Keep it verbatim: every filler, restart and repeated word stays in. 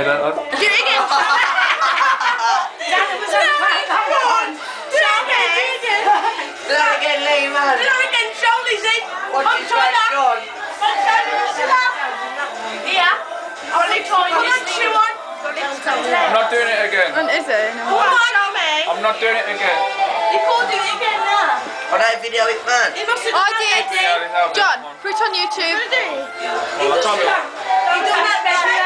say that then. Do it again. That was a come on. Do it again. Do that again, Lehman. Do it again, shoulders in. Watch I'm his trying face, to. go on. Here. Only trying to chew on. I'm not doing it again. And is it? Come on, show me. I'm not doing it again. You can't do it again now. On that video it, man. He must have I done did. that, did he? John, put it on YouTube. He does that. He does that.